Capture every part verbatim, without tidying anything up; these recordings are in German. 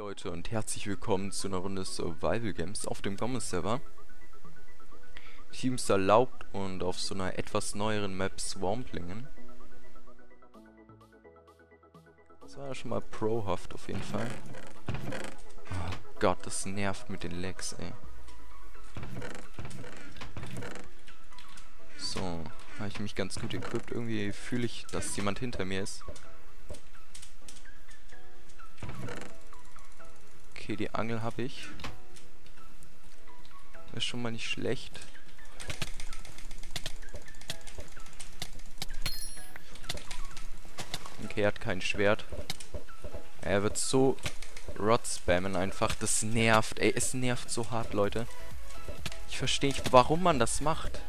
Leute und herzlich willkommen zu einer Runde Survival Games auf dem Gommes-Server. Teams erlaubt und auf so einer etwas neueren Map Swamplingen. Das war ja schon mal prohaft auf jeden Fall. Oh Gott, das nervt mit den Lags, ey. So, habe ich mich ganz gut equipped. Irgendwie fühle ich, dass jemand hinter mir ist. Okay, die Angel habe ich. Ist schon mal nicht schlecht. Okay, er hat kein Schwert. Er wird so Rod spammen einfach. Das nervt. Ey, es nervt so hart, Leute. Ich verstehe nicht, warum man das macht.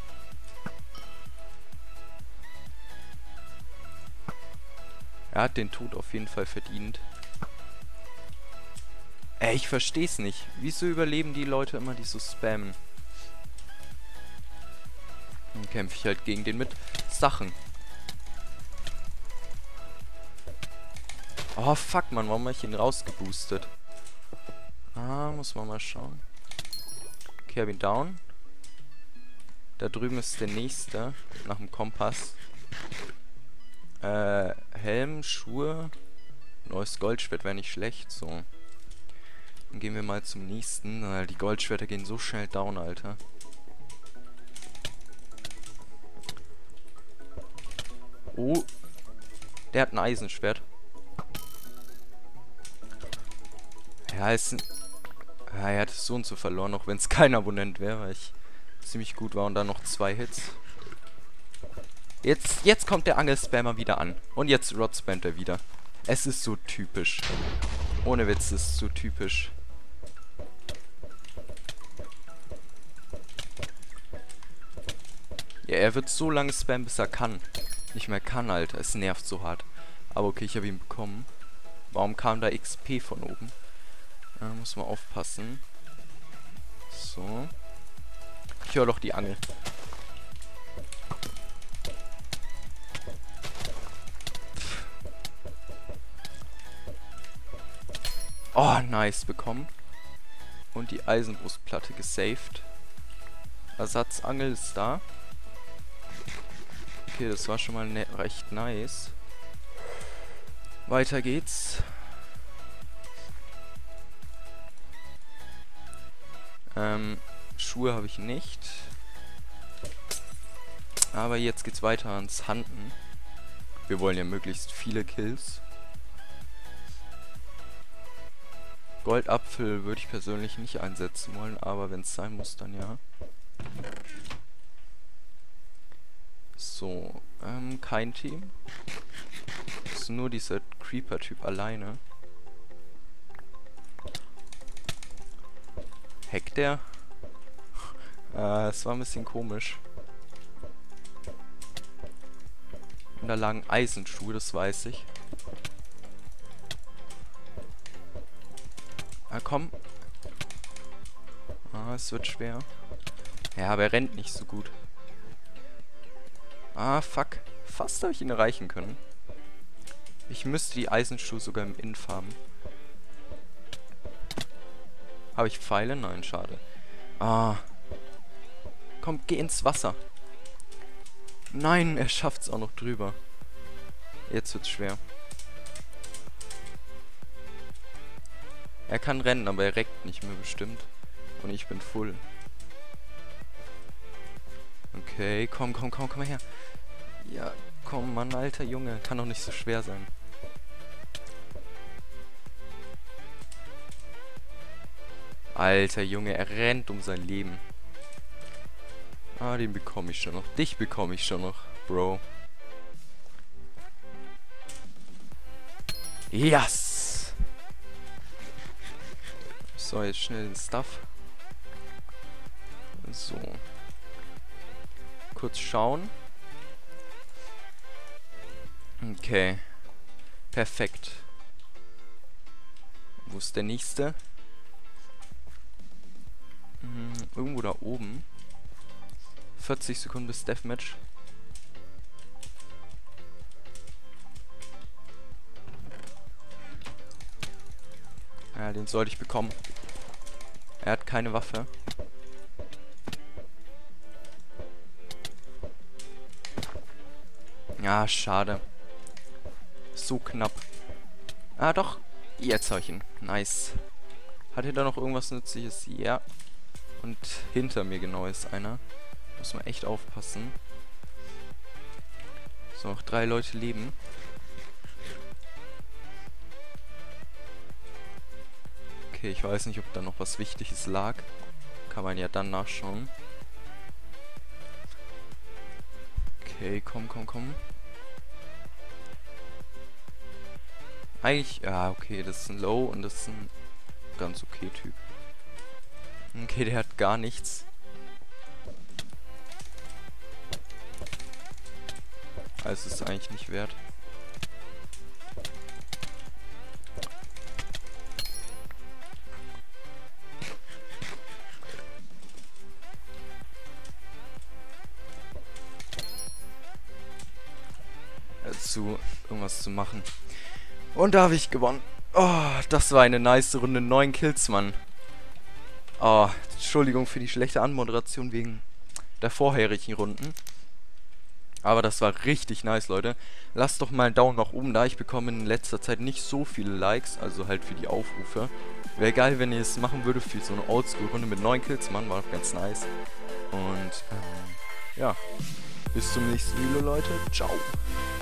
Er hat den Tod auf jeden Fall verdient. Ey, ich versteh's nicht. Wieso überleben die Leute immer, die so spammen? Dann kämpfe ich halt gegen den mit Sachen. Oh, fuck, man, warum habe ich ihn rausgeboostet? Ah, muss man mal schauen. Okay, hab ihn down. Da drüben ist der nächste. Nach dem Kompass. Äh, Helm, Schuhe. Neues Goldschwert wäre nicht schlecht, so. Dann gehen wir mal zum nächsten. Äh, die Goldschwerter gehen so schnell down, Alter. Oh. Der hat ein Eisenschwert. Ja, ist ein... Ja, er hat so und so verloren, auch wenn es kein Abonnent wäre, weil ich ziemlich gut war und dann noch zwei Hits. Jetzt, jetzt kommt der Angelspammer wieder an. Und jetzt Rod spammt er wieder. Es ist so typisch. Ohne Witz, es ist so typisch. Ja, er wird so lange spammen, bis er kann. Nicht mehr kann, Alter. Es nervt so hart. Aber okay, ich habe ihn bekommen. Warum kam da X P von oben? Da muss man aufpassen. So. Ich höre doch die Angel. Oh, nice, bekommen. Und die Eisenbrustplatte gesaved. Ersatzangel ist da. Okay, das war schon mal ne recht nice. Weiter geht's. Ähm, Schuhe habe ich nicht. Aber jetzt geht's weiter ans Hunten. Wir wollen ja möglichst viele Kills. Goldapfel würde ich persönlich nicht einsetzen wollen, aber wenn es sein muss, dann ja. So, ähm, kein Team. Ist nur dieser Creeper-Typ alleine. Hackt der? äh, es war ein bisschen komisch. Und da lagen Eisenschuhe, das weiß ich. Ah, komm. Ah, es wird schwer. Ja, aber er rennt nicht so gut. Ah, fuck. Fast habe ich ihn erreichen können. Ich müsste die Eisenschuhe sogar im Inf haben. Habe ich Pfeile? Nein, schade. Ah. Komm, geh ins Wasser. Nein, er schafft es auch noch drüber. Jetzt wird's schwer. Er kann rennen, aber er reckt nicht mehr bestimmt. Und ich bin full. Okay, komm, komm, komm, komm mal her. Ja, komm, Mann, alter Junge. Kann doch nicht so schwer sein. Alter Junge, er rennt um sein Leben. Ah, den bekomme ich schon noch. Dich bekomme ich schon noch, Bro. Yes! So, jetzt schnell den Stuff. So. Kurz schauen. Okay. Perfekt. Wo ist der nächste? Hm, irgendwo da oben. vierzig Sekunden bis Deathmatch. Ja, den sollte ich bekommen. Er hat keine Waffe. Ja, schade. So knapp. Ah, doch. Jetzt habe ich ihn. Nice. Hat hier da noch irgendwas Nützliches? Ja. Und hinter mir genau ist einer. Muss man echt aufpassen. So, noch drei Leute leben. Okay, ich weiß nicht, ob da noch was Wichtiges lag. Kann man ja dann nachschauen. Okay, komm, komm, komm. Eigentlich, ja, okay, das ist ein Low und das ist ein ganz okay Typ. Okay, der hat gar nichts. Also ist eigentlich nicht wert. Zu irgendwas zu machen. Und da habe ich gewonnen. Oh, das war eine nice Runde. neun Kills, Mann. Oh, Entschuldigung für die schlechte Anmoderation wegen der vorherigen Runden. Aber das war richtig nice, Leute. Lasst doch mal einen Daumen nach oben da. Ich bekomme in letzter Zeit nicht so viele Likes, also halt für die Aufrufe. Wäre geil, wenn ihr es machen würdet für so eine Oldschool-Runde mit neun Kills, Mann. War doch ganz nice. Und, ähm, ja. Bis zum nächsten Video, Leute. Ciao.